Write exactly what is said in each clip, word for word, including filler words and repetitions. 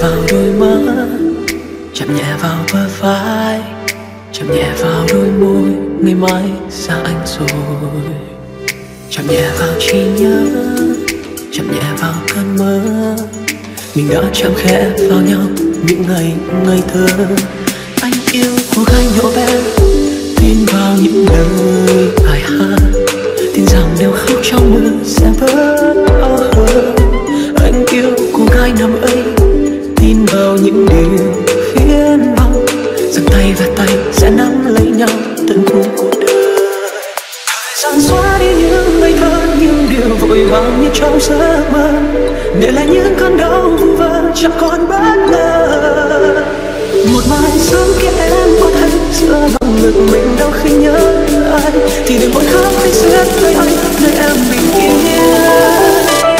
vào đôi má, chạm nhẹ vào bờ vai, chạm nhẹ vào đôi môi. Ngày mai xa anh rồi. Chạm nhẹ vào trí nhớ, chạm nhẹ vào cơn mơ. Mình đã chạm khẽ vào nhau những ngày ngây thơ. Anh yêu cô gái nhỏ bé, tin vào những lời bài hát, tin rằng nếu khóc trong mưa sẽ bớt đau hơn. Anh yêu cô gái năm ấy, tin vào những điều phiền vọng, rằng tay và tay sẽ nắm lấy nhau tận cùng cuộc đời. Thời gian xóa đi những ngây thơ, những điều vội vàng như trong giấc mơ, để lại những cơn đau vu vơ chẳng còn bất ngờ. Một mai sớm kia em có thấy giữa lòng ngực mình đau khi nhớ ai, thì đừng vội khóc hay giết với anh nơi em bình yên.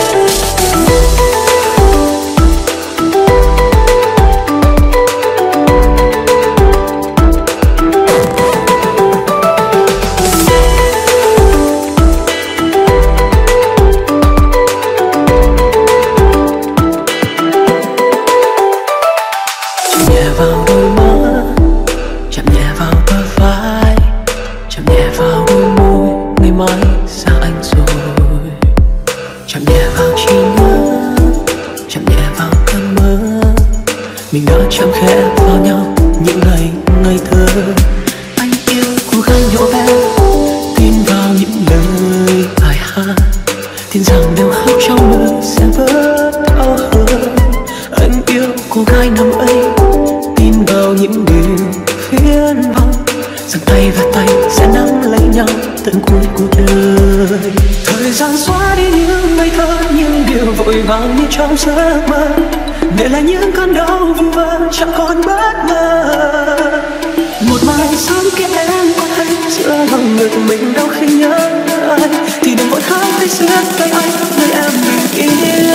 Mình đã chạm khẽ vào nhau những ngày ngây thơ. Anh yêu cô gái nhỏ bé, tin vào những lời bài hát, tin rằng nếu khóc trong mưa sẽ bớt đau hơn. Anh yêu cô gái năm ấy, tin vào những điều phiền vọng, rằng tay và tay sẽ nắm lấy nhau tận cuối cuộc đời. Thời gian xóa đi những ngây thơ, những điều vội vàng như trong giấc mơ, để lại những cơn đau vu vơ chẳng còn bất ngờ. Một mai sớm kia em có thấy giữa lòng ngực mình đau khi nhớ ai, thì đừng vội khóc hay giết tay anh nơi em bình yên.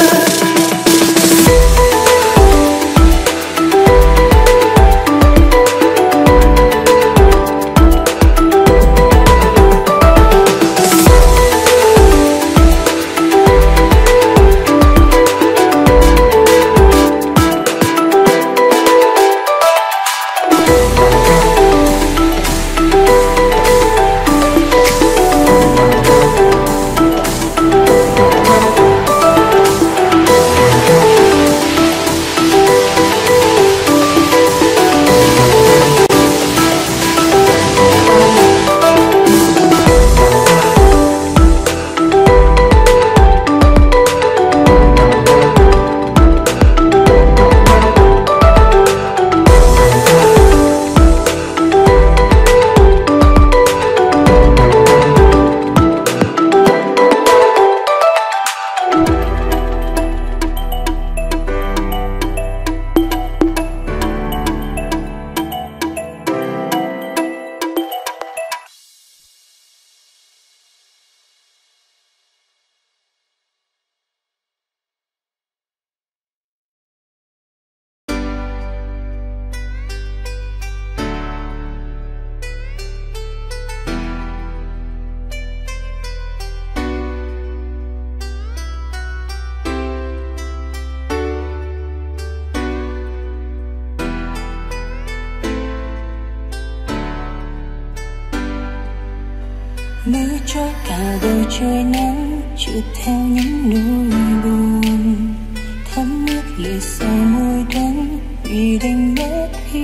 Mưa trôi cả bầu trời nắng, trượt theo những nỗi buồn, thấm ướt lệ sầu môi đắng vì đánh mất hy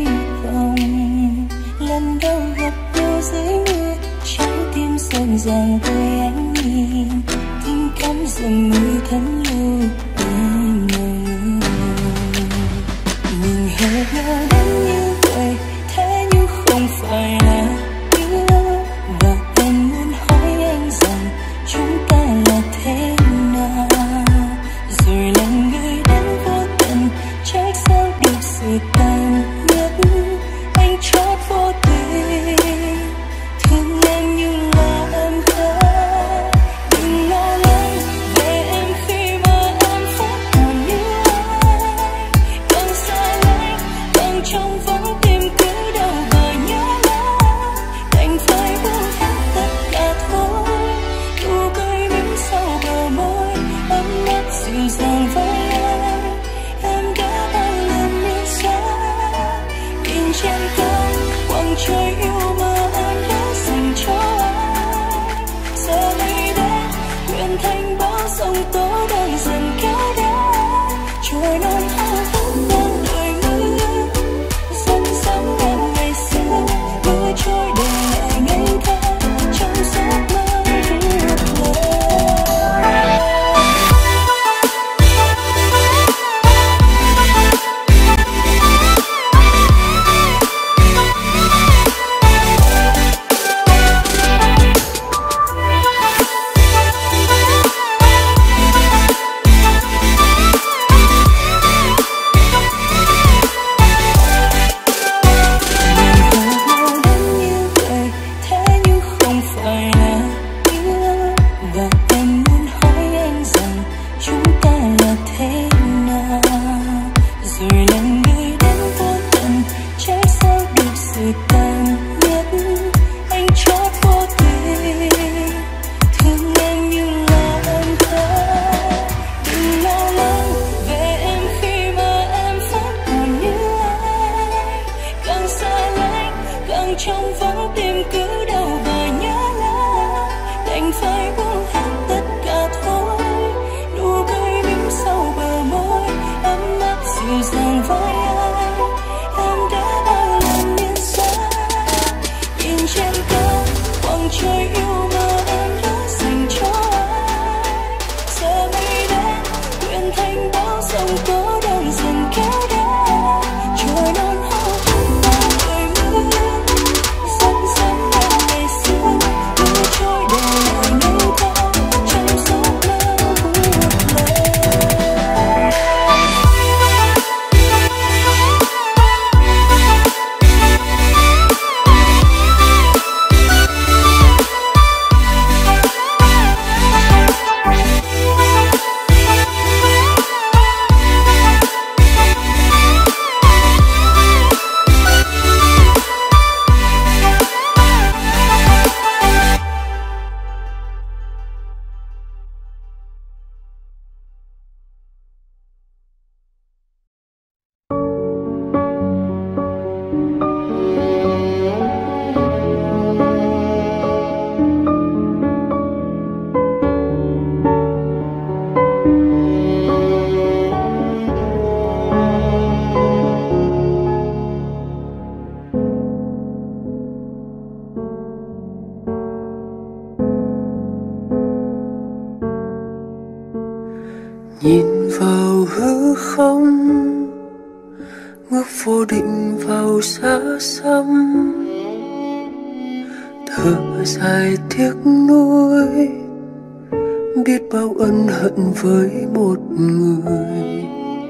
vọng. Lần đầu gặp nhau dưới mưa, trái tim rộn ràng với ánh nhìn, tình cảm dầm mưa thấm lâu em mong. Mình hẹn nhau đến như vậy, thế nhưng không phải là yêu, và em muốn hỏi anh rằng chúng ta là thế nào, rồi là người đến vô tận trách sao được sự tàn nhẫn. Anh chót vô tình thương em như là em khác, đừng lo lắng về em khi mà em vẫn còn như ai, càng xa lánh càng trong vắng tim cứ đau và nhớ lắm. trời yêu mà em đã dành cho anh. Giờ đây đã quyện thành bão giông tố đang dần kéo đến. Trời non hao hức đang đợi mưa, dần dần em ngày xưa mưa trôi để lại ngây thơ trong giấc mơ buốt lờ. Trong vắng tim cứ đau và nhớ lắm, đành phải buông hết tất cả thôi. Nụ cười mím sau bờ môi ấm áp dịu dàng với anh, em đã bao lần nhìn xa, nhìn trên cao khoảng trời yêu mà em đã dành cho anh. Giờ mây đã quyện thành bão giông tố đang dần kéo đến. Trời non hao hức đang đợi mưa, nhìn vào hư không, ngước vô định vào xa xăm, thở dài tiếc nuối, biết bao ân hận với một người.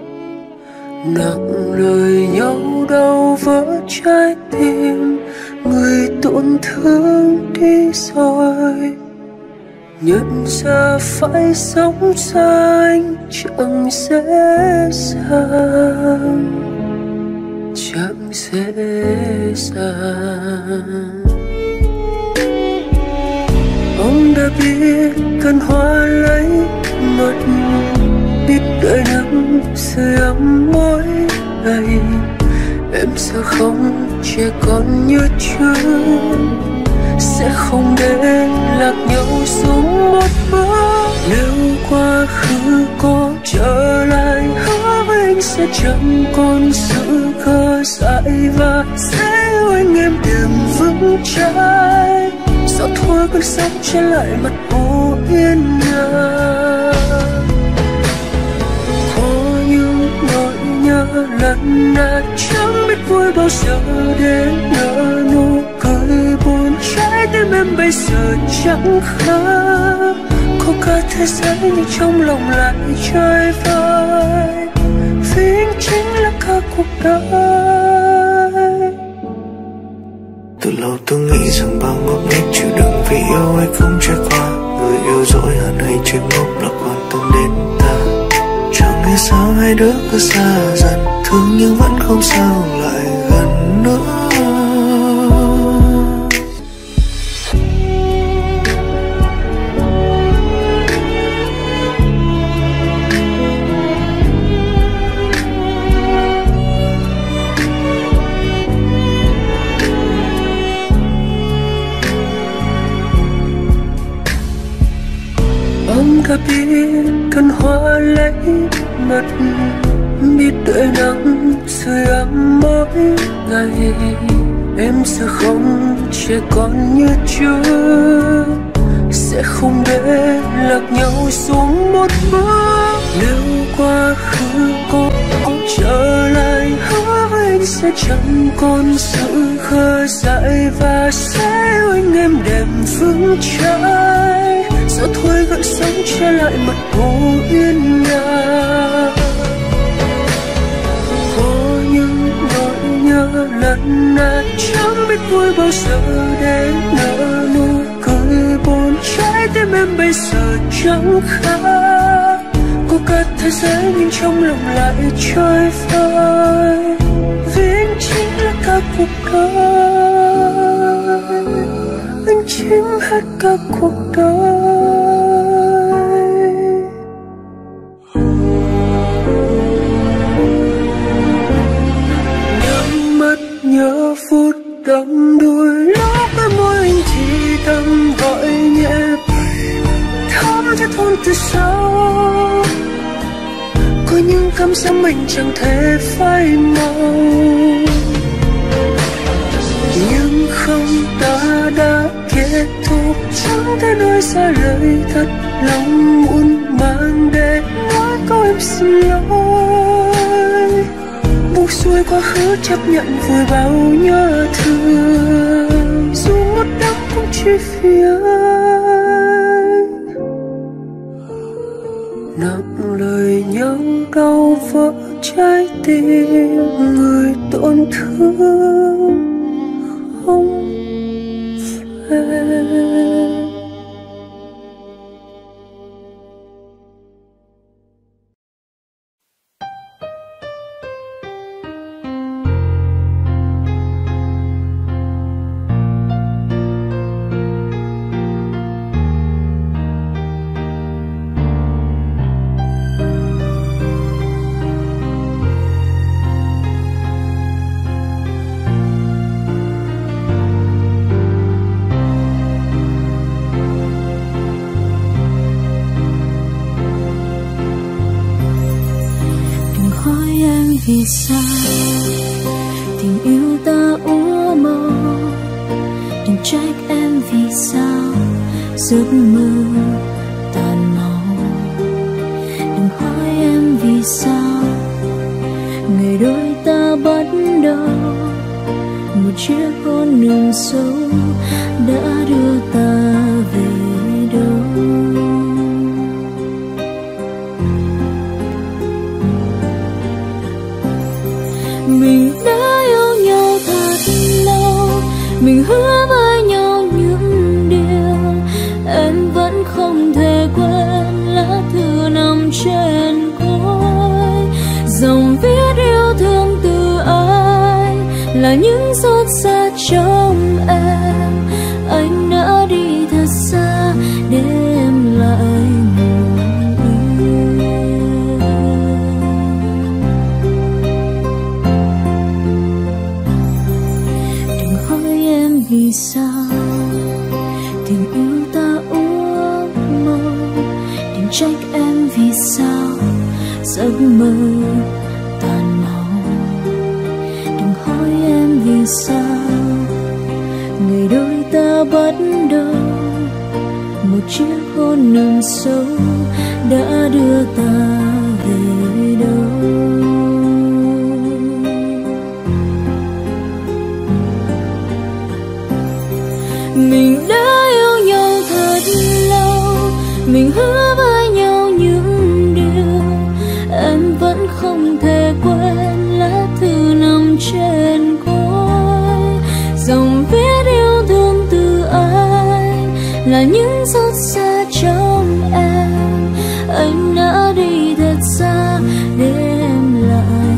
Nặng lời nhau đau vỡ trái tim, người tổn thương đi rồi. Nhận ra phải sống xa anh chẳng dễ dàng, chẳng dễ dàng. Ông đã biết cơn hoa lấy mất, biết đợi nắng sưởi ấm mỗi ngày. Em sẽ không trẻ con như trước, sẽ không để lạc nhau xuống một bước. Nếu quá khứ có trở lại, hứa với anh sẽ chẳng còn sự khờ dại, và sẽ yêu anh em đêm vững trái. Gió thôi cơn sóng trở lại mặt hồ yên nhà, có những nỗi nhớ lần nào chẳng biết vui bao giờ đến nở nụ cười buồn. Trái tim em bây giờ chẳng khác, có cả thế giới nhưng trong lòng lại chơi vơi, vì anh chính là cả cuộc đời. Từ lâu tôi nghĩ rằng bao ngốc nghếch chịu đựng vì yêu hay không trải qua, người yêu dỗi hơn hay chỉ ngốc là quan tâm đến ta. Chẳng hiểu sao hai đứa cứ xa dần, thương nhưng vẫn không sao lại gần nữa. tim cần hoa lấy mật, biết đợi nắng sưởi ấm mỗi ngày. Em sẽ không trẻ con như trước, sẽ không để lạc nhau xuống một bước. Nếu quá khứ có trở lại, hứa anh sẽ chẳng còn sự khờ dại và sẽ anh em đêm vững trái. Gió thôi gợn sóng trở lại mặt hồ yên nhà. Có những nỗi nhớ lần nào chẳng biết vui bao giờ để nở nụ cười buồn. Trái tim em bây giờ chẳng khác, có cả thế giới nhưng trong lòng lại trôi vơi. Vì anh chính là cả cuộc đời, anh chiếm hết cả cuộc đời. Nhớ mắt nhớ phút đắm đuối, lúc với môi anh thì thầm gọi nhẹ, thắm cho thôn từ sâu. Có những cảm giác mình chẳng thể phai màu, nhưng không, ta đã kết thúc. Chẳng thể nói ra lời thật lòng muộn màng để nói câu em xin lỗi. Buộc xuôi quá khứ chấp nhận vùi bao nhớ thương, dù một đắng cũng chỉ vì anh. Nặng lời nhau đau vỡ trái tim, người tổn thương không phai. Vì sao tình yêu ta úa màu, đừng trách em vì sao giấc mơ tàn màu. Đừng hỏi em vì sao ngày đôi ta bắt đầu, một chiếc hôn nồng sâu đã đưa ta về đâu. Mình đã yêu nhau thật lâu, mình hứa với nhau những điều em vẫn không thể quên. Lá thư nằm trên cối, dòng viết yêu thương từ ai là những xót xa trong em. Anh đã đi thật xa để em lại vì sao tình yêu ta úa màu. Đừng trách em vì sao giấc mơ tàn màu. Đừng hỏi em vì sao ngày đôi ta bắt đầu, một chiếc hôn nồng sâu đã đưa ta về đâu. Mình đã yêu nhau thật lâu, mình hứa với nhau những điều em vẫn không thể quên. Lá thư nằm trên cối, dòng viết yêu thương từ ai là những xót xa trong em. Anh đã đi thật xa để em lại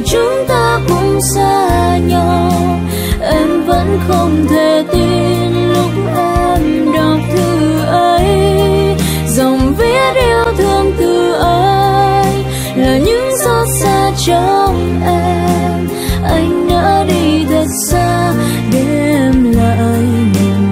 chúng ta cũng xa nhau. Em vẫn không thể tin lúc em đọc thư ấy, dòng viết yêu thương từ anh là những xót xa trong em. Anh đã đi thật xa để em lại mình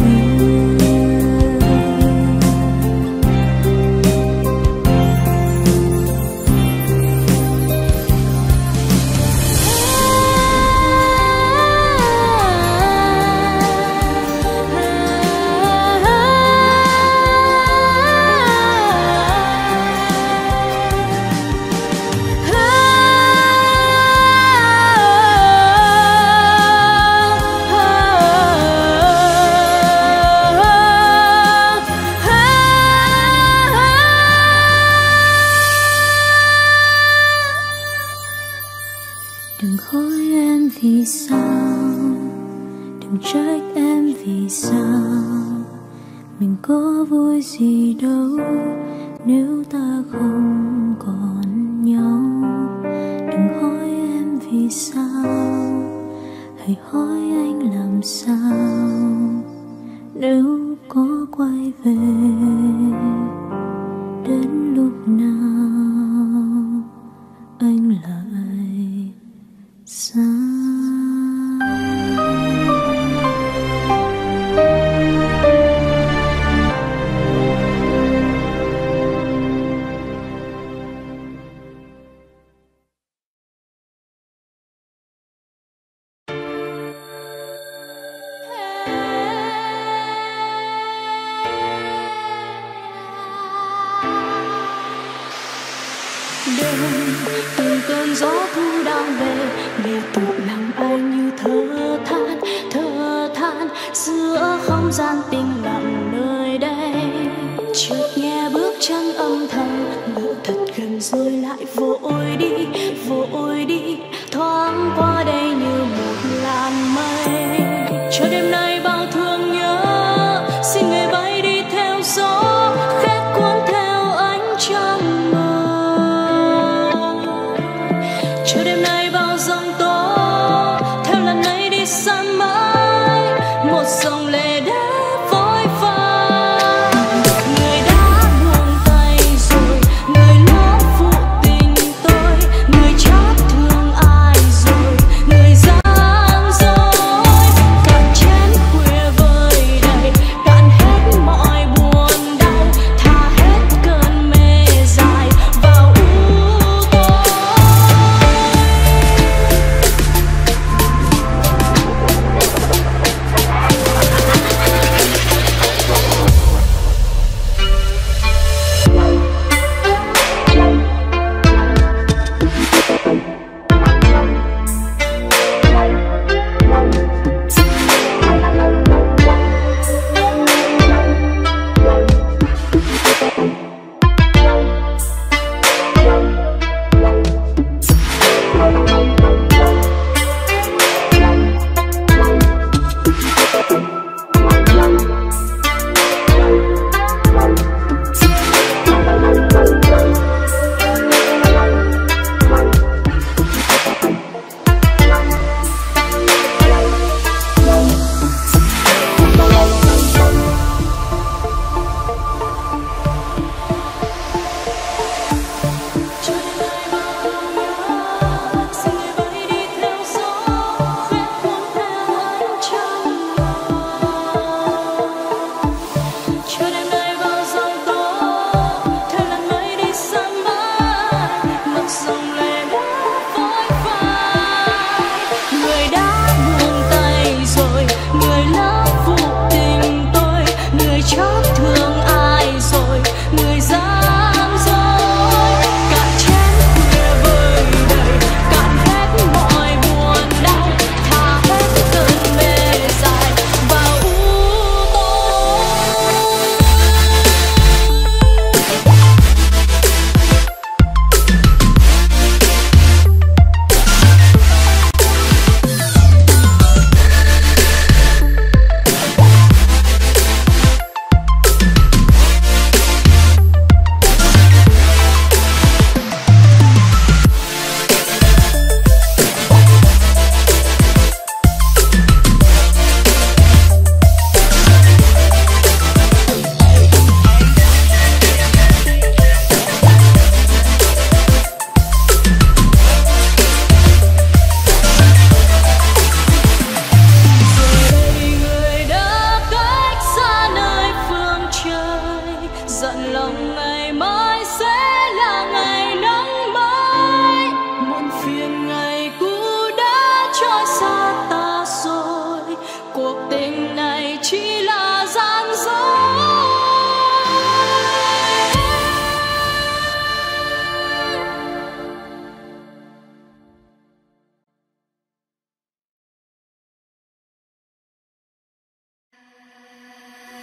vì sao, đừng trách em vì sao. Mình có vui gì đâu nếu ta không còn nhau. Đừng hỏi em vì sao, hãy hỏi anh làm sao. Nếu có quay về đến lúc nào anh lại xa. Đêm từng cơn gió thu đang về, nghe tụng lòng anh như thở than, thở than giữa không gian tĩnh lặng nơi đây. Chợt nghe bước chân âm thầm, ngỡ thật gần rồi lại vội đi, vội đi, thoáng qua đây như một làn mây. Cho đêm nay bao thương nhớ, xin người bay đi theo gió, khét cuốn theo ánh trăng mơ. Cho đêm nay bao giông tố, theo lần ấy đi xa mãi, một dòng lệ đã vội vã. Người đã buông tay rồi, người lỡ phụ tình tôi, người chót thương ai rồi, người gian dối. Cạn chén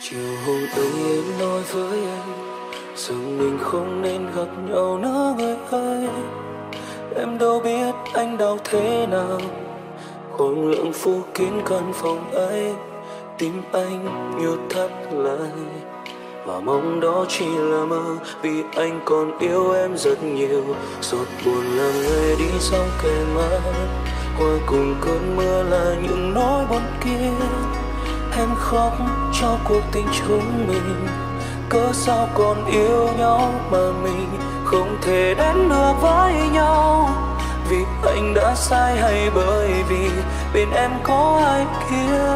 Chiều hôm ấy em nói với anh rằng mình không nên gặp nhau nữa người ơi. Em đâu biết anh đau thế nào, khoảng lượng phủ kín căn phòng ấy. Tim anh như thắt lại và mong đó chỉ là mơ, vì anh còn yêu em rất nhiều. Giọt buồn là người đi sau kề mắt, qua cùng cơn mưa là những nỗi buồn kia. Em khóc cho cuộc tình chúng mình, cớ sao còn yêu nhau mà mình không thể đến được với nhau. Vì anh đã sai hay bởi vì bên em có ai kia?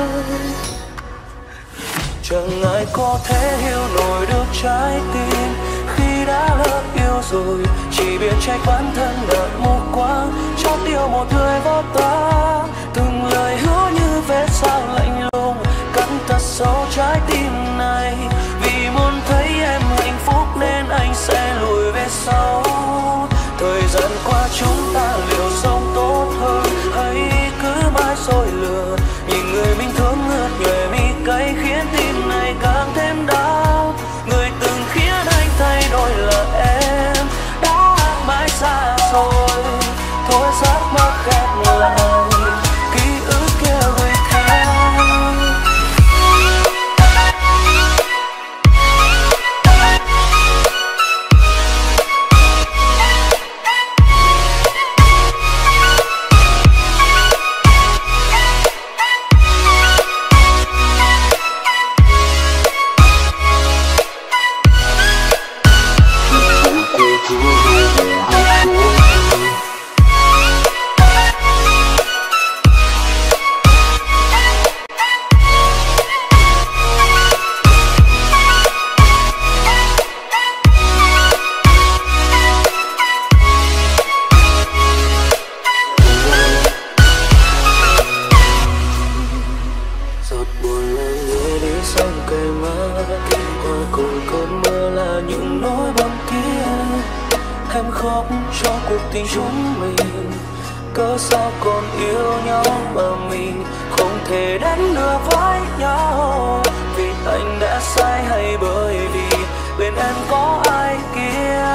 Chẳng ai có thể hiểu nổi được trái tim khi đã lỡ yêu rồi. Chỉ biết trách bản thân đã mù quáng, chót yêu một người vô ta. Từng lời hứa như vết sao lạnh lùng cắn thật sâu trái tim này. Vì muốn thấy em hạnh phúc nên anh sẽ lùi về sau. Thời gian qua chúng ta liệu sống tốt hơn hay cứ mãi dối lừa? Nhìn người mình thương ngước nhòe mi cay khiến tim này càng thêm đau. Người từng khiến anh thay đổi là em đã mãi xa rồi. Thôi giấc mơ khép lại, ký ức kia gửi theo. Tình chúng mình, cớ sao còn yêu nhau mà mình không thể đến được với nhau. Vì anh đã sai hay bởi vì bên em có ai kia?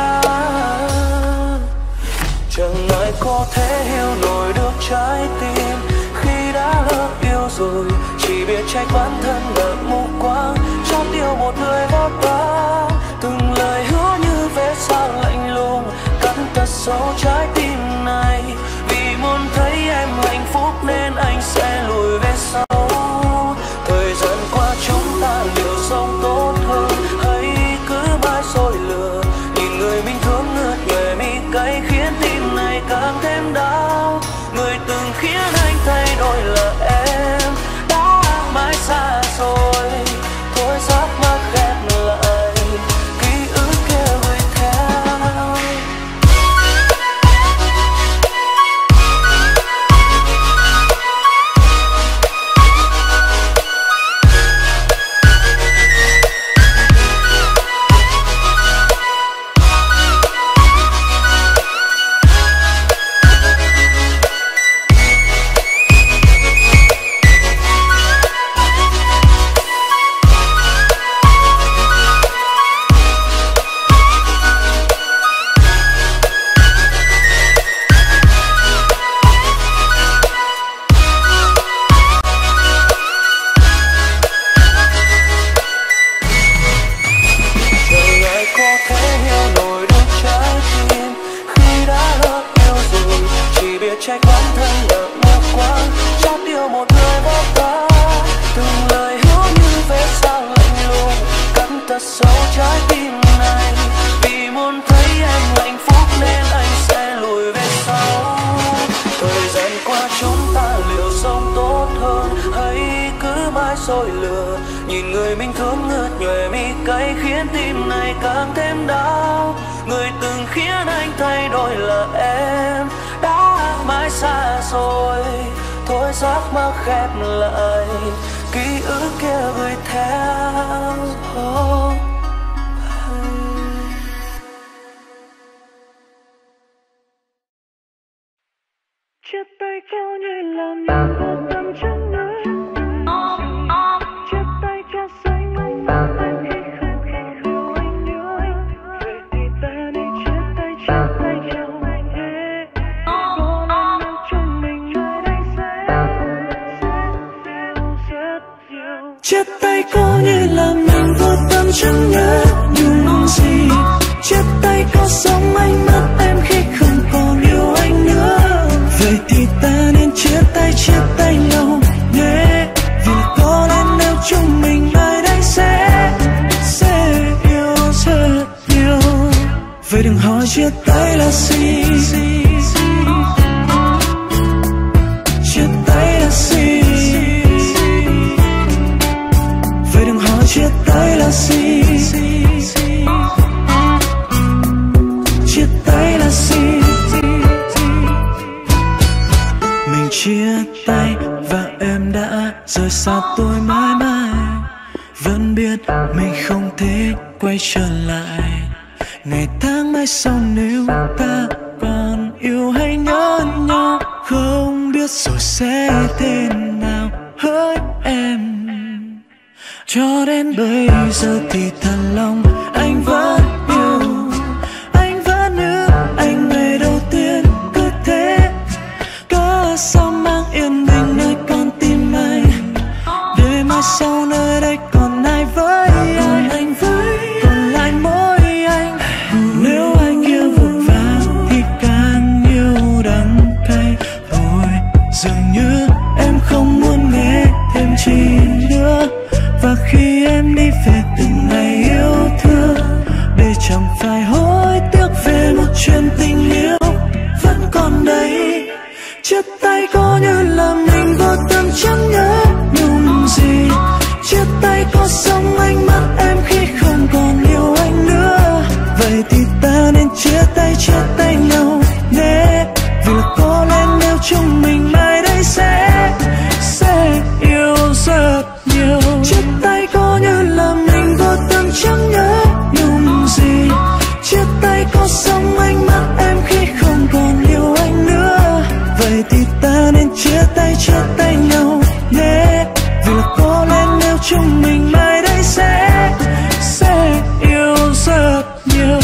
Chẳng ai có thể hiểu nổi được trái tim khi đã lỡ yêu rồi. Chỉ biết trách bản thân đã mù quáng, chót yêu một người vô ta. Từng lời hứa như vết sao lạnh lùng cắn thật sâu trái tim này. Vì muốn thấy em hạnh phúc nên anh sẽ lùi về sau. Thời gian qua chúng ta liệu sống tốt hơn hay cứ mãi dối lừa? Nhìn người mình thương ngước nhòe mi cay khiến tim này càng thêm đau. Người từng khiến anh thay đổi là em đã mãi xa rồi. Thôi giấc mơ khép lại, ký ức kia gửi theo. Trách bản thân đã mù quáng, chót yêu một người vô ta. Từng lời hứa như vết sao lạnh lùng cắn thật sâu trái tim này. Vì muốn thấy em hạnh phúc nên anh sẽ lùi về sau. Thời gian qua chúng ta liệu sống tốt hơn hay cứ mãi dối lừa? Nhìn người mình thương ngước nhòe mi cay khiến tim này càng thêm đau. Người từng khiến anh thay đổi là em đã mãi xa rồi. Thôi giấc mơ khép lại, ký ức kia gửi theo. Oh. Chia tay có như làm những cuộc tâm trắng nơi. Chia tay cho xanh Chia tay có như là mình vô tâm chẳng nhớ nhung gì. Chia tay có giống ánh mắt em khi không còn yêu anh nữa. Vậy thì ta nên chia tay, chia tay nhau nhé. Vì có lẽ nếu chúng mình mai đây sẽ sẽ yêu rất nhiều. Vậy đừng hỏi chia tay là gì, chia tay là gì. Vậy đừng hỏi chia tay là gì, chia tay là gì. Mình chia tay và em đã rời xa tôi mãi mãi. Vẫn biết mình không thể quay trở lại. Ngày tháng mai sau nếu ta còn yêu hay nhớ nhau, không biết rồi sẽ thế nào hỡi em. Cho đến bây giờ thì thật lòng anh vẫn yêu, anh vẫn nhớ anh ngày đầu tiên cứ thế. Cớ sao mang yên bình nơi con tim anh, để mai sau nơi đây còn ai với anh, anh với còn lại mỗi anh. Nếu anh yêu vội vàng thì càng yêu đắng cay thôi. Dường như em không muốn nghe thêm chi nữa. Và khi em đi về từng ngày yêu thương, để chẳng phải hối tiếc về một chuyện tình yêu vẫn còn đây. Chia tay có như là mình vô tâm chẳng nhớ nhung gì. Chia tay có giống ánh mắt em khi không còn yêu anh nữa. Vậy thì ta nên chia tay, chia tay nhau nhé. Vì có lẽ nếu chúng mình mai đây sẽ sẽ yêu rất nhiều. Chia tay có như là mình vô tâm chẳng nhớ nhung gì. Chia tay có giống ánh mắt em khi không còn yêu anh nữa. Vậy thì ta nên chia tay, chia tay nhau nhé. Vì có lẽ nếu chúng mình mai đây sẽ sẽ yêu rất nhiều.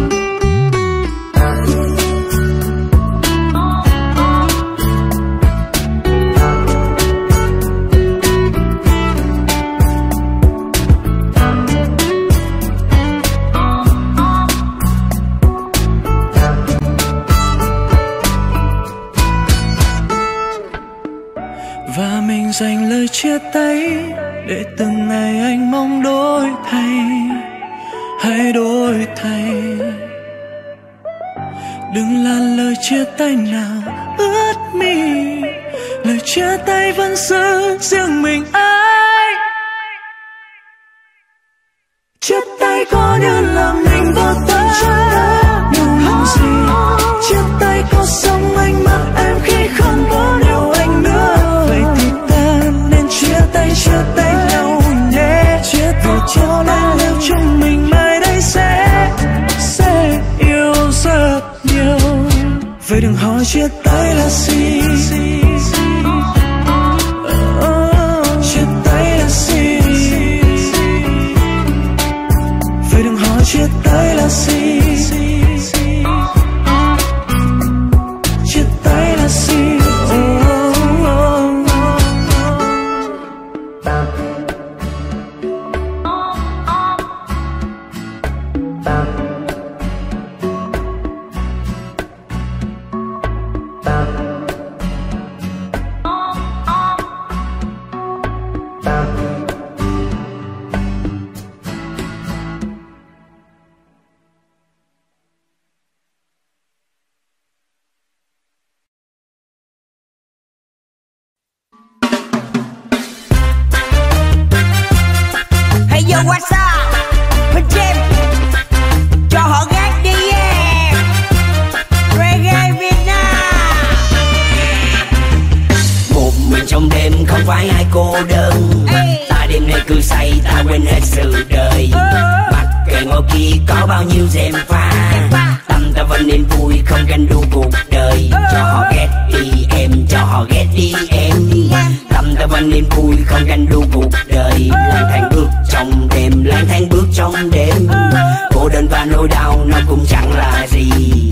Và mình dành lời chia tay để từng ngày anh mong đổi thay, hãy đổi thay. Đừng là lời chia tay nào ướt mi, lời chia tay vẫn giữ riêng mình ai. Chia tay có như là mình vô tâm nhung gì. Chia tay có giống ánh mắt em khi không còn yêu anh nữa. Vậy thì ta nên chia tay, chia tay nhau nhé. Chia tay cho nên nếu chúng mình mai đây sẽ sẽ yêu rất nhiều. Vậy đừng hỏi chia tay là gì, chia tay là gì. Vậy đừng hỏi chia tay là gì, chia tay là gì. Yo, what's up? Mình Jim cho họ gác đi yeah. Reggae Việt Nam. Một mình trong đêm không phải ai cô đơn. Ê. Ta đêm nay cứ say ta quên hết sự đời. ờ. Mặc kệ ngồi kia có bao nhiêu dèm pha, tâm ta vẫn nên vui không ganh đua cuộc đời. ờ. Cho họ ghét đi em, cho họ ghét đi em. Tâm ta vẫn nên vui không ganh đua cuộc đời. Lang thang bước trong đêm, lang thang bước trong đêm. Cô đơn và nỗi đau nó cũng chẳng là gì.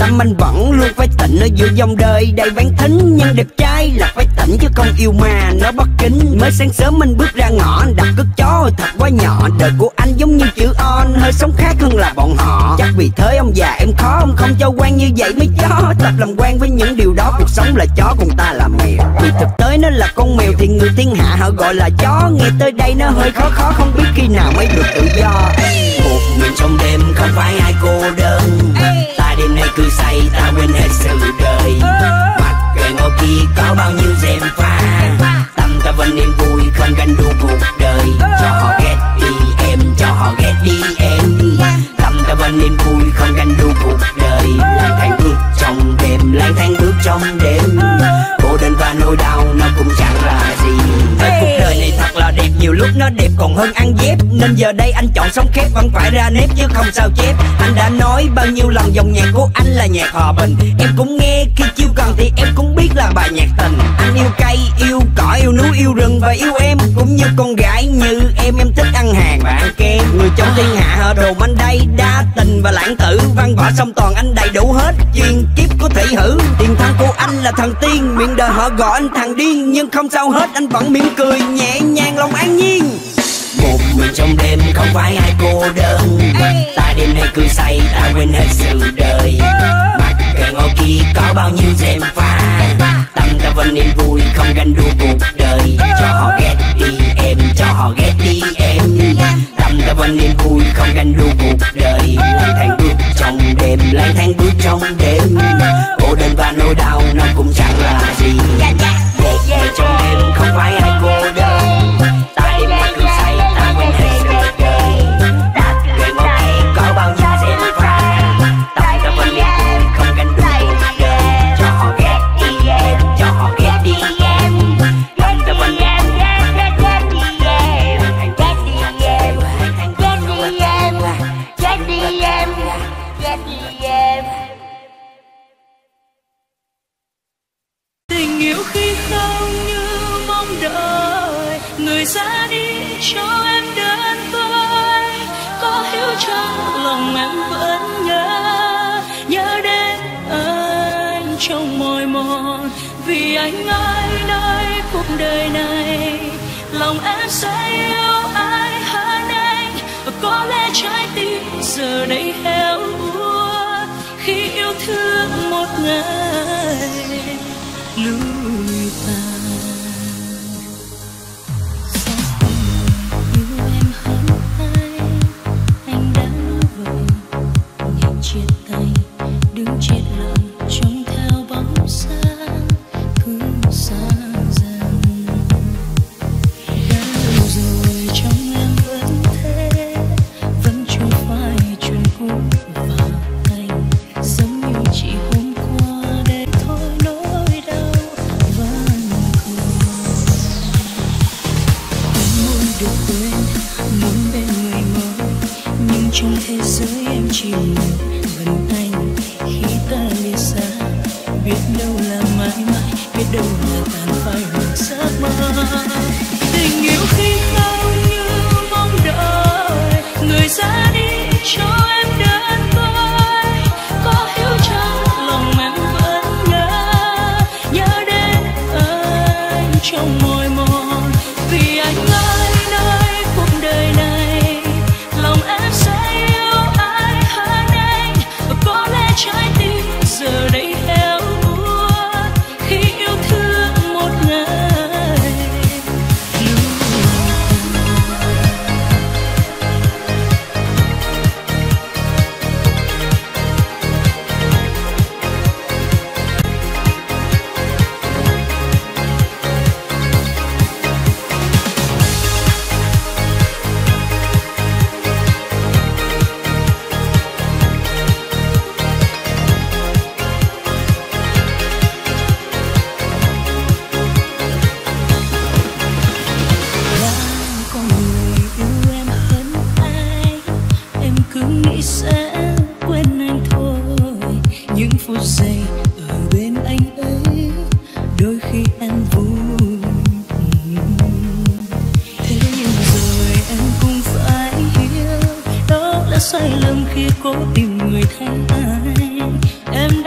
tâm anh vẫn luôn phải tịnh ở giữa dòng đời đầy bán thính. Nhưng đẹp trai là phải tịnh chứ không yêu mà nó bất kính. Mới sáng sớm anh bước ra ngõ, anh đặt cất chó thật quá nhỏ. Đời của anh giống như chữ on, hơi sống khác hơn là bọn họ. Chắc vì thế ông già em khó, ông không cho quan như vậy mới chó. Tập làm quen với những điều đó, cuộc sống là chó còn ta là mèo. Vì thực tế nó là con mèo thì người thiên hạ họ gọi là chó. Nghe tới đây nó hơi khó khó, không biết khi nào mới được tự do. Một mình trong đêm không phải ai cô đơn, ta đêm nay cứ say ta quên hết sự đời. Mặc kệ ngồi kia có bao nhiêu dèm pha, tâm ta vẫn niềm vui không ganh đua cuộc đời. Cho họ ghét đi em, cho họ ghét đi em, tâm ta vẫn niềm vui không ganh đua cuộc đời. Lang thang bước trong đêm, lang thang bước trong đêm, cô đơn và nỗi đau nó cũng chẳng là gì. Tại cuộc đời này thật là đẹp, nhiều lúc nó đẹp còn hơn ăn dép. Nên giờ đây anh chọn sống khép, vẫn phải ra nếp chứ không sao chép. Anh đã nói bao nhiêu lần dòng nhạc của anh là nhạc hòa bình, em cũng nghe khi chiêu cần thì em cũng biết là bài nhạc tình. Anh yêu cây, yêu cỏ, yêu núi, yêu rừng và yêu em. Cũng như con gái như em, em thích ăn hàng và ăn kem. Người trong thiên hạ họ đồn anh đây đa tình và lãng tử, văn võ song toàn anh đầy đủ hết, chuyên kiếp của thị hử. Tiền thân của anh là thần tiên, miệng đời họ gọi anh thằng điên. Nhưng không sao hết, anh vẫn mỉm cười nhẹ nhàng lòng an nhiên. Một mình trong đêm không phải ai cô đơn, ta đêm nay cứ say ta quên hết sự đời. Mặc kệ ngồi kia có bao nhiêu dèm pha, tâm ta vẫn niềm vui không ganh đua cuộc đời. Cho họ ghét đi em, cho họ ghét đi em, tâm ta vẫn niềm vui không ganh đua cuộc đời. Lang thang bước trong đêm, lang thang bước trong đêm, cô đơn và nỗi đau nó cũng chẳng là gì. Một mình trong đêm không phải ai cô đơn, ta đêm nay cứ say ta quên hết sự đời. Mặc kệ ngồi kia có bao nhiêu dèm pha, tâm ta vẫn niềm vui không ganh đua cuộc đời. Cho họ ghét đi em, cho họ ghét đi em, tâm ta vẫn niềm vui ghét đi em, ghét đi em, ghét đi em, ghét đi em, ghét đi em. Tình yêu khi không như mong đợi, người ra đi cho em đơn côi. Có hiểu trong lòng em vẫn nhớ, nhớ đến anh trong mỏi mòn. Vì anh ơi nơi cuộc đời này, lòng em sẽ yêu ai hơn anh. Và có lẽ trái tim giờ đây héo úa khi yêu thương một ngày lùi tàn. Sao yêu em hơn anh, anh đã nói vậy. Nhìn chia tay, đứng chết lặng trông theo bóng sáng cứ xa dần. Đã lâu rồi trong em vẫn thế, vẫn chưa phải chuyện cũ và anh giống như chỉ hôm qua để thôi nỗi đau vẫn còn. Em muốn được quên, muốn bên người mới, nhưng trong thế giới em chỉ một mình anh. Khi ta lìa xa, biết đâu là mãi mãi, biết đâu là tàn phai một giấc mơ. Tình yêu khi không như mong đợi, người ra đi cho em đơn côi. Có hiểu trong lòng em vẫn nhớ, nhớ đến anh trong mỏi mòn. Vì anh ơi nơi cuộc đời này, lòng em sẽ yêu ai hơn anh. Và có lẽ trái tim giờ đây héo úa khi yêu thương một ngày lùi sai lầm khi cố tìm người thay ai. Em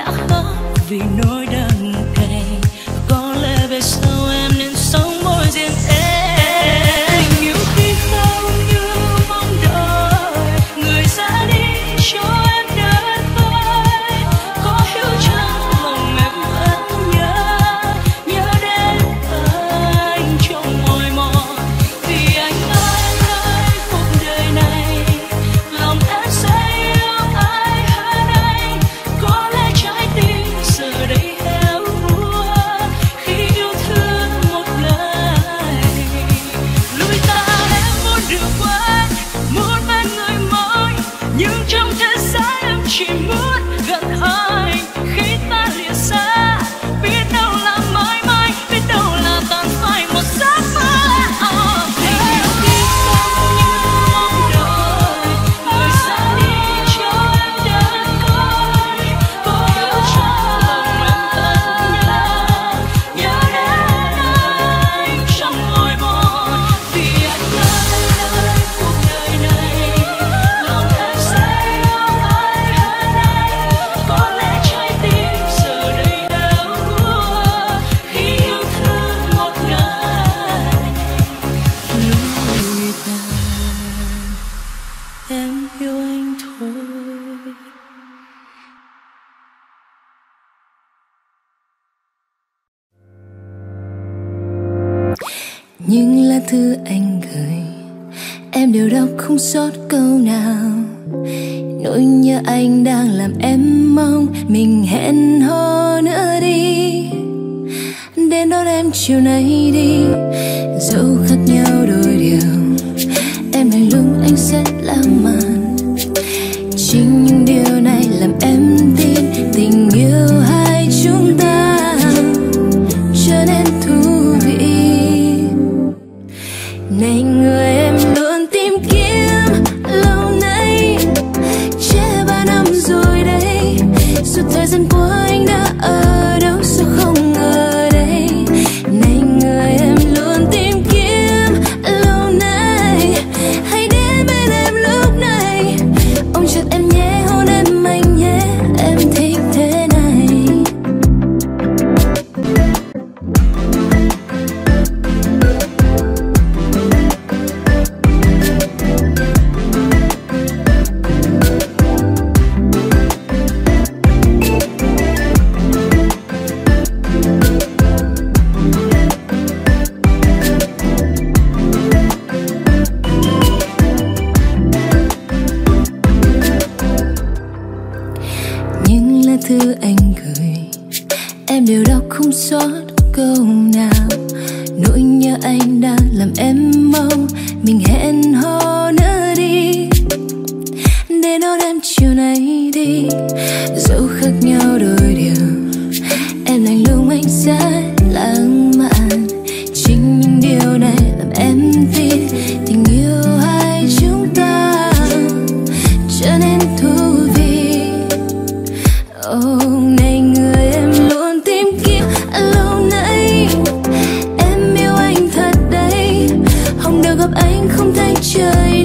vì nỗi đắng cay. Có lẽ về sau em nên sống mỗi riêng em. Tình yêu khi không như mong đợi, người ra đi cho em đơn côi. Có hiểu chăng lòng em vẫn nhớ, nhớ đến anh trong mỏi mòn. Vì anh ơi ơi cuộc đời này, lòng em sẽ yêu ai hơn anh. Có lẽ trái tim giờ đây héo úa khi yêu thương một lời. Lối ta em muốn được quên, muốn bên người mới, nhưng trong thế giới em chỉ muốn gần anh. Khi ta lìa xa, biết đâu là mãi mãi, biết đâu là tan phai một giấc mơ. Tình yêu khi không như mong đợi, người ra đi cho em đơn côi. Có hiểu chăng lòng em vẫn nhớ, nhớ đến anh trong mỏi mòn. Vì anh ơi ơi cuộc đời này, lòng em sẽ yêu ai hơn anh. Có lẽ trái tim giờ đây đau buồn khi yêu thương một người. Lối ta em yêu anh thôi. Những lá thư anh gửi em đều đọc không sót câu nào. Nỗi nhớ anh đang làm em mong mình hẹn hò nữa đi. Đến đón em chiều nay đi, dẫu khác nhau đôi điều. Em lạnh lùng anh sẽ lãng mạn. Chính những điều này làm em tin tình yêu hai chúng ta trở nên thú vị. Này người em luôn tìm kiếm lâu nay, che ba năm rồi đây. Suốt thời gian qua anh đã ở đâu sao không ở đây. Này người em luôn tìm kiếm lâu nay, hãy đến bên em lúc này. Ôm chặt em nhé, hôn em anh nhé, em thích thế này. Những lá thư anh gửi em đều đọc không sót câu nào. Nỗi nhớ anh đang làm em mong mình hẹn hò nữa đi. Để đón em chiều nay đi, dẫu khác nhau đôi điều. Em lạnh lùng anh sẽ lãng mạn. Chính những điều này làm em tin tình yêu hai chúng ta trở nên thú vị. Oh, này người em luôn tìm kiếm lâu nay, em yêu anh thật đấy. Không được gặp anh không thấy trời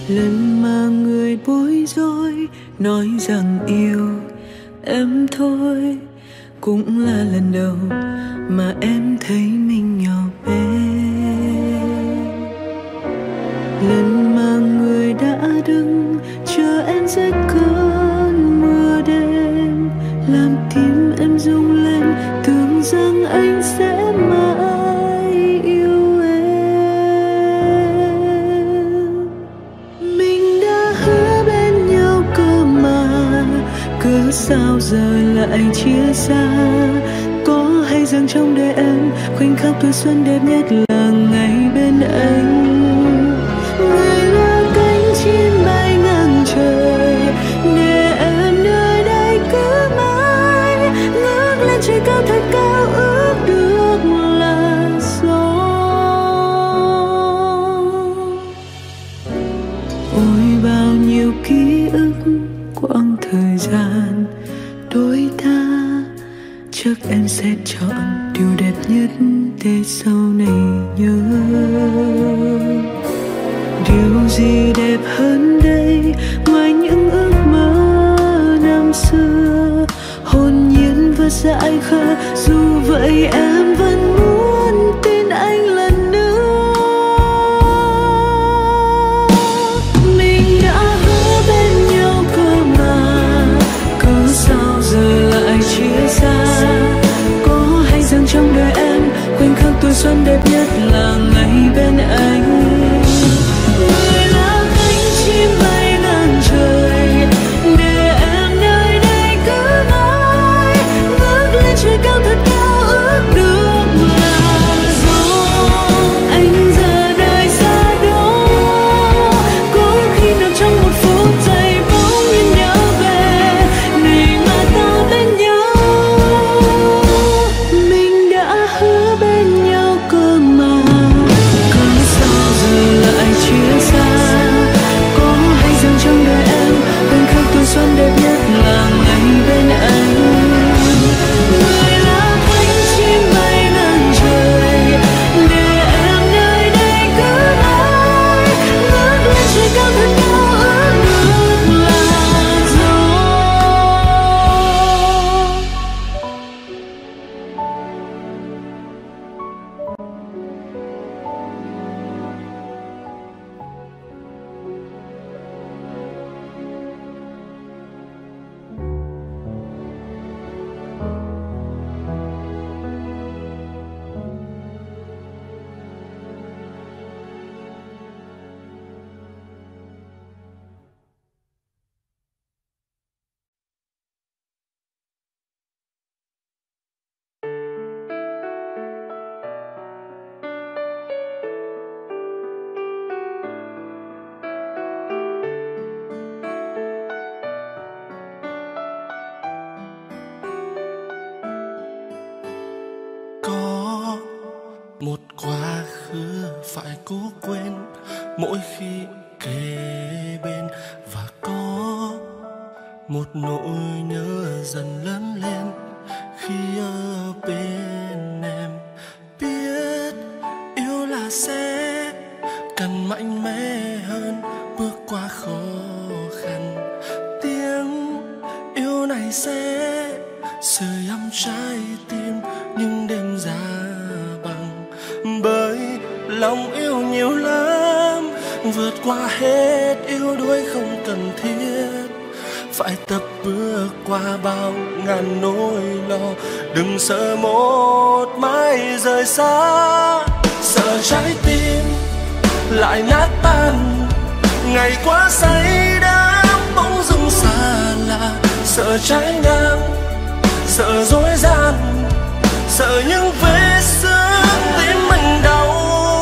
Lần mà người bối rối nói rằng yêu em thôi, cũng là lần đầu mà em thấy mình nhỏ bé. Lần mà người đã đứng chờ em dưới cơn mưa đêm, làm tim em rung lên tưởng rằng anh sẽ mãi yêu em. Mình đã hứa bên nhau cơ mà, cớ sao giờ lại chia xa. Có hay rằng trong đời em khoảnh khắc tuổi xuân đẹp nhất là ngày bên anh. Người là cánh chim bay ngang trời, để em nơi đây cứ mãi ngước lên trời cao thật cao, ước được là gió. Ôi bao nhiêu ký ức quãng thời gian đôi ta, chắc em sẽ chọn điều đẹp nhất để sau này nhớ. Điều gì đẹp hơn đây ngoài những ước mơ năm xưa, hồn nhiên và dại khờ, dù vậy em vẫn muốn tin anh lần nữa. Mình đã hứa bên nhau cơ mà, cớ sao giờ lại chia xa. Có hay rằng trong đời em khoảnh khắc tuổi xuân đẹp nhất là ngày bên anh. Người là cánh chim bay ngang trời, để em nơi đây cứ mãi ngước lên trời cao thật cao, ước được là gió. Anh giờ đời xa đó, có khi nào trong một phút giây bỗng nhiên nhớ về ngày mà ta bên nhau. Mình đã hứa bên nhau cơ mà, cớ sao giờ lại chia xa. Có hay rằng trong đời em khoảnh khắc tuổi xuân đẹp nhất là ngày bên anh. Người là cánh chim bay ngang trời, để em nơi đây cứ mãi ngước lên trời cao thật cao, ước được là gió. Có một quá khứ phải cố quên mỗi khi kề bên, và có một nỗi nhớ dần lớn lên khi ở bên em. Biết yêu là sẽ cần mạnh mẽ hơn, bước qua khó khăn. Tiếng yêu này sẽ sưởi ấm trái tim những đêm giá băng, bởi lòng yêu nhiều lắm, vượt qua hết yêu đuối không cần thiết. Phải tập bước qua bao ngàn nỗi lo, đừng sợ một mai rời xa. Sợ trái tim lại nát tan, ngày quá say đắm bỗng dưng xa lạ. Sợ trái ngang, sợ dối gian, sợ những vết xước tim mình đau.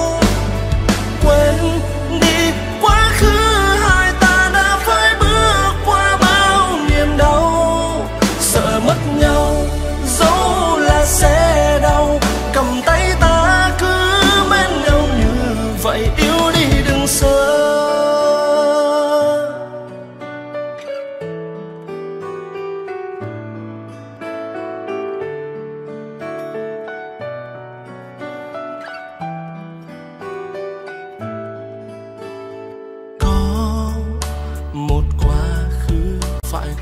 Quên đi quá khứ hai ta đã phải bước qua bao niềm đau. Sợ mất nhau dẫu là sẽ đau, cầm tay ta cứ bên nhau như vậy. Yêu đi đừng sợ.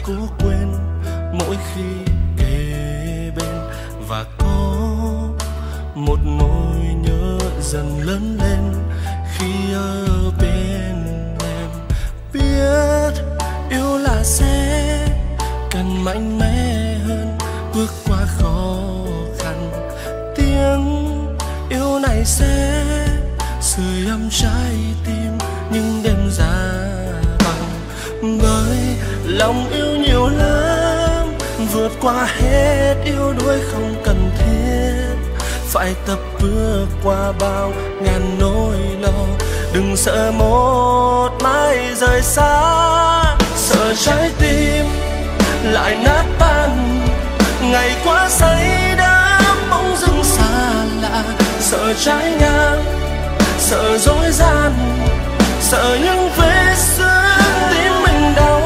cố quên mỗi khi kề bên, và có một nỗi nhớ dần lớn lên khi ở bên em. Biết yêu là sẽ cần mạnh mẽ hơn, bước qua khó khăn. Tiếng yêu này sẽ sưởi ấm trái tim những đêm giá băng, bởi lòng yêu nhiều lắm, vượt qua hết yêu đuối không cần thiết. Phải tập bước qua bao ngàn nỗi lo, đừng sợ một mai rời xa. Sợ trái tim lại nát tan, ngày quá say đắm bỗng dưng xa lạ. Sợ trái ngang, sợ dối gian, sợ những vết xước tim mình đau.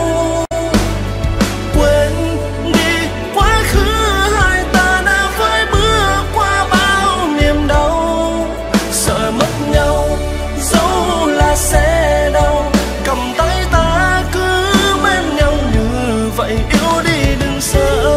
Quên đi quá khứ hai ta đã phải bước qua bao niềm đau. Sợ mất nhau dẫu là sẽ đau, cầm tay ta cứ bên nhau như vậy. Yêu đi đừng sợ.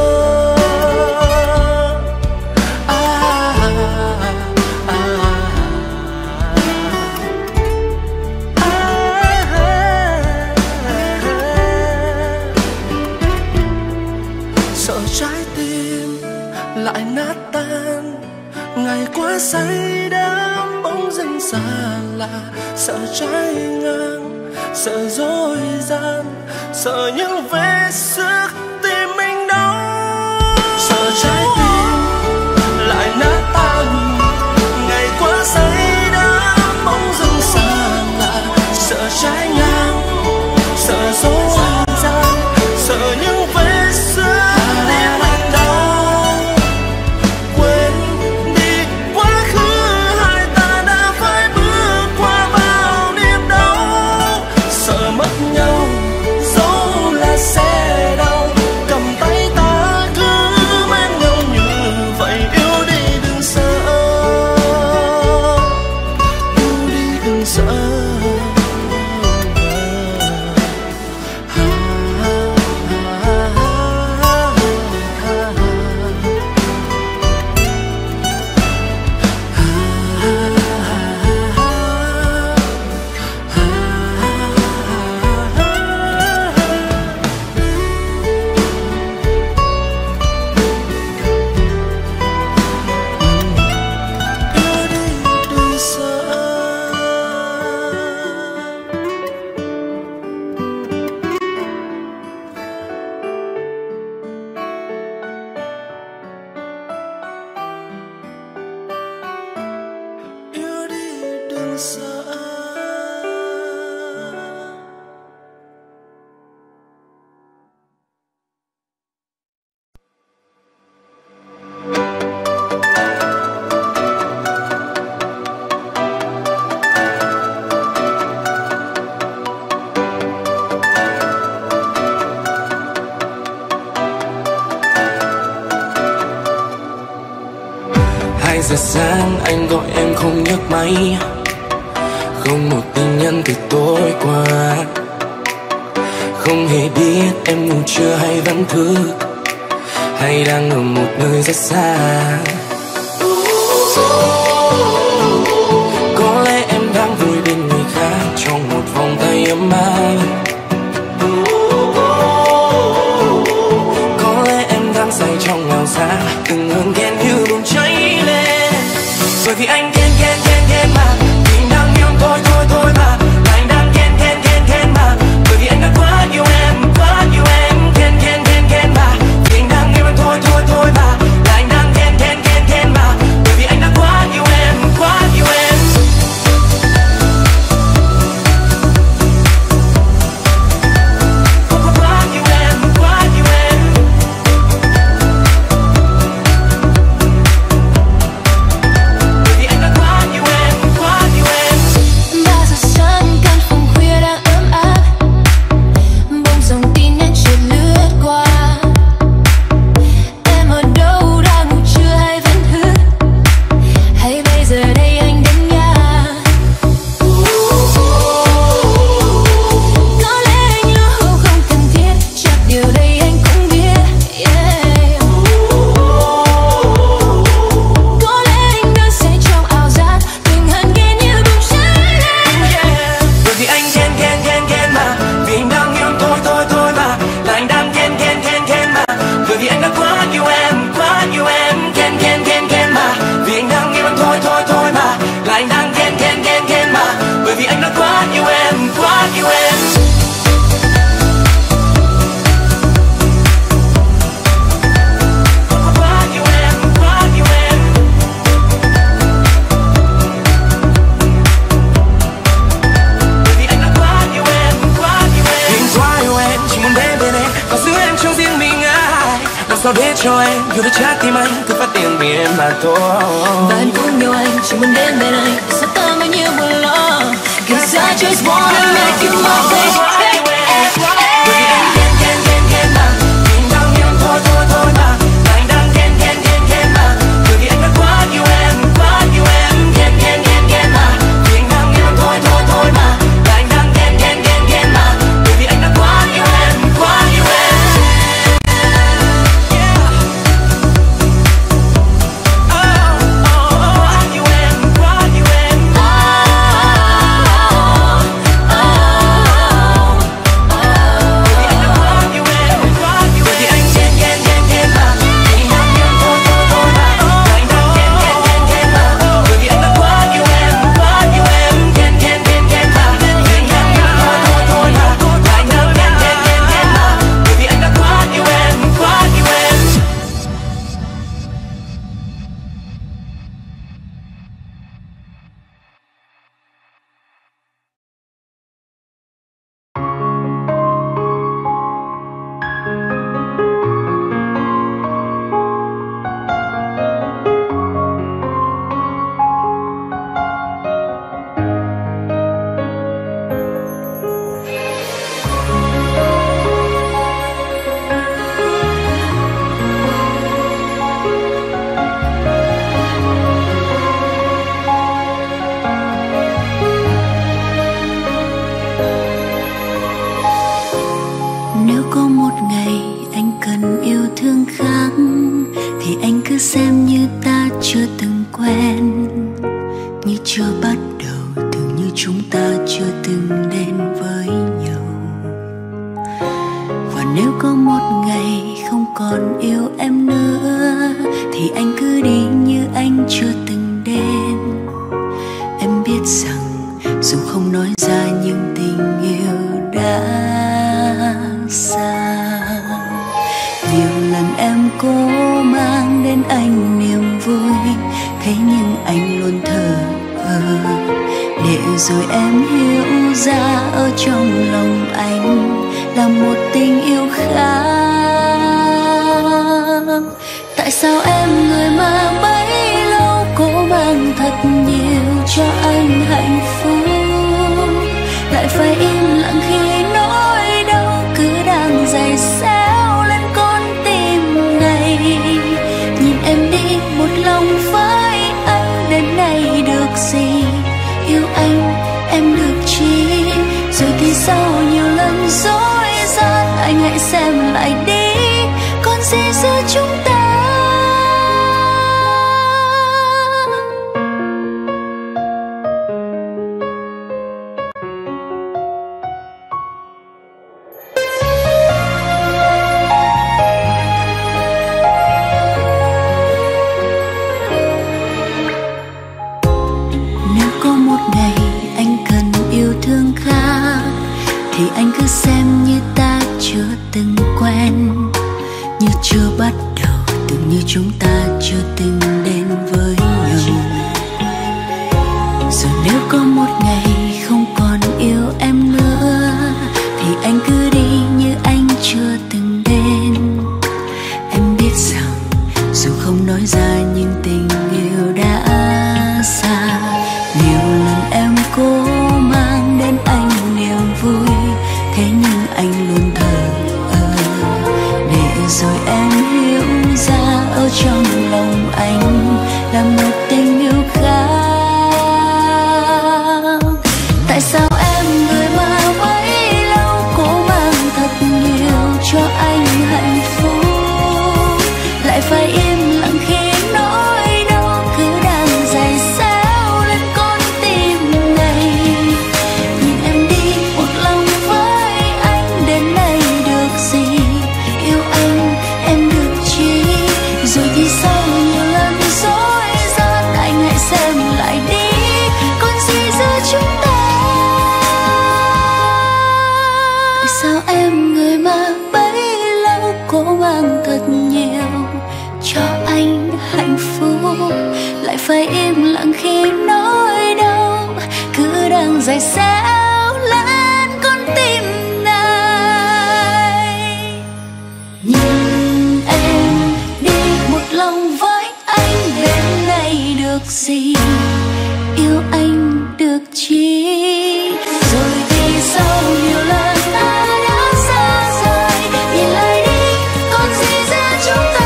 Lại nát tan, ngày quá say đắm bỗng dưng xa lạ. Sợ trái ngang, sợ dối gian, sợ những vết xước tim mình đau. Sợ trái tim lại nát tan, ngày quá say đắm bỗng dưng xa lạ. Sợ trái ngang, sợ dối gian, sợ những vết xước tim mình đau. Giờ sáng anh gọi em không nhấc máy, không một tin nhắn từ tối qua. Không hề biết em ngủ chưa hay vẫn thức, hay đang ở một nơi rất xa. Có lẽ em đang vui bên người khác trong một vòng tay ấm áp. Có lẽ em đang say trong ngào xa, từng hương ghen như bùng cháy lên. Bởi vì anh ghen ghen ghen ghen mà, vì anh đang yêu thôi thôi thôi mà. Là anh đang ghen ghen ghen ghen mà, bởi vì anh đã quá yêu em, quá yêu em. Ghen ghen ghen ghen mà, vì anh đang yêu em thôi thôi thôi mà. Là anh đang ghen ghen ghen ghen mà, bởi vì anh đã quá yêu em, quá yêu em. sao để cho anh yêu được trái tim anh cứ phát điên vì em mà thôi. Và anh cũng yêu anh chỉ muốn đến bên anh sao ta mới như buồn lo. Cause I just wanna make you my baby. Bởi vì anh ghen ghen ghen ghen mà tình đang yêu thôi thôi thôi mà anh đang ghen ghen ghen ghen mà bởi vì anh đã quá yêu em quá yêu em ghen ghen ghen ghen mà tình đang yêu thôi thôi thôi mà anh đang ghen ghen ghen ghen mà bởi vì anh đã quá yêu em quá yêu em. Phải im lặng khi nỗi đau cứ đang dài xéo lên con tim này. Nhìn em gì, yêu anh được chi. Rồi thì sau nhiều lần ta đã xa rời, nhìn lại đi còn gì giữa chúng ta.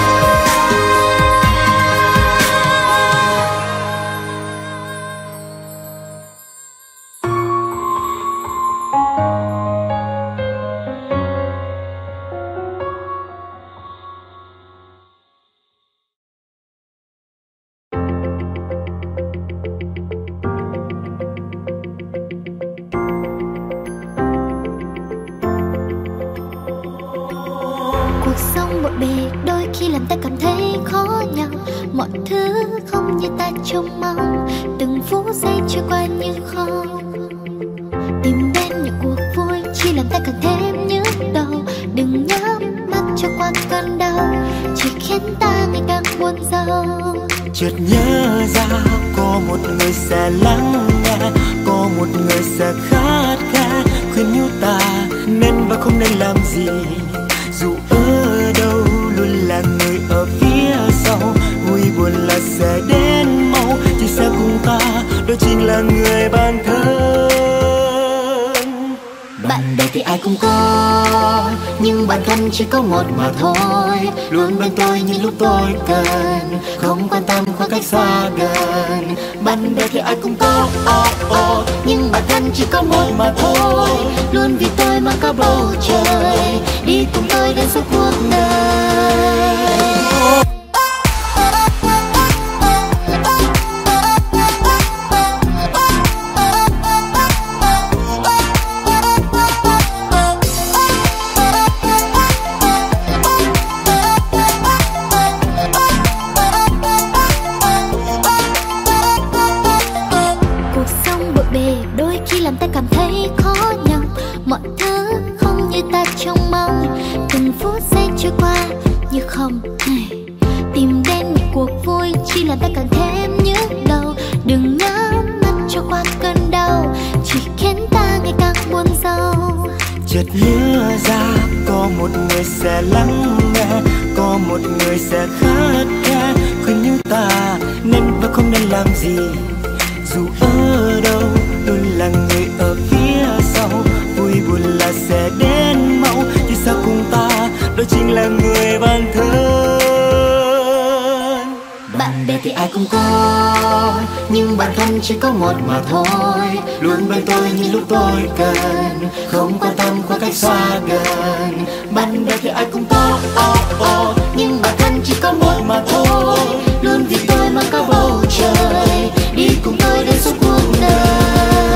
Cuộc sống bộn bề đôi khi làm ta cảm thấy khó nhọc, mọi thứ không như ta trông mong, từng phút giây trôi qua như không. Tìm đến những cuộc vui chỉ làm ta càng thêm nhức đầu, đừng nhắm mắt cho qua cơn đau, chỉ khiến ta ngày càng buồn rầu. Chợt nhớ ra có một người sẽ lắng nghe, có một người sẽ khát khao khuyên nhủ ta nên và không nên làm gì. Dù ở đâu luôn là người ở phía sau, vui buồn là sẽ đến mau, chỉ sẽ cùng ta đó chính là người bạn thân. Bạn bè thì ai cũng có, nhưng bản thân chỉ có một mà thôi. Luôn bên tôi những lúc tôi cần, không quan tâm khoảng cách xa gần. Bạn bè thì ai cũng có, oh, oh, nhưng bản thân chỉ có một mà thôi. Luôn vì tôi mà có bầu trời, đi cùng tôi đến suốt cuộc đời. Làm ta cảm thấy khó nhọc, mọi thứ không như ta trông mong, từng phút giây trôi qua như không. Tìm đến những cuộc vui chỉ làm ta càng thêm nhức đầu, đừng nhắm mắt cho qua cơn đau, chỉ khiến ta ngày càng buồn rầu. Chợt nhớ ra có một người sẽ lắng nghe, có một người sẽ khát khao khuyên nhủ ta nên và không nên làm gì. Dù ở đâu luôn là người ở phía sau, vui buồn là sẽ đến mau, chỉ sao cùng ta đó chính là người bạn thân. Bạn bè thì ai cũng có, nhưng bản thân chỉ có một mà thôi. Luôn bên tôi những lúc tôi cần, không quan tâm khoảng cách xa gần. Bạn bè thì ai cũng có, oh, oh, nhưng bản thân chỉ có một mà thôi. Luôn vì tôi mà có bầu trời, đi cùng tôi đến suốt cuộc đời.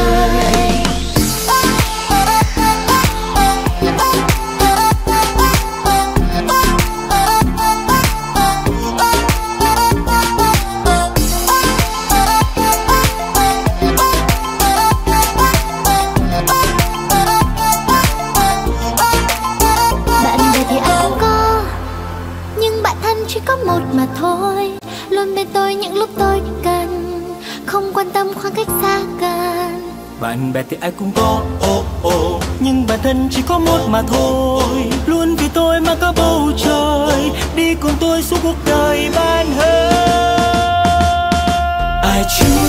Một mà thôi, luôn bên tôi những lúc tôi cần, không quan tâm khoảng cách xa gần. Bạn bè thì ai cũng có, oh, oh, nhưng bản thân chỉ có một mà thôi. Luôn vì tôi mà có bầu trời, đi cùng tôi suốt cuộc đời bạn hơn. I choose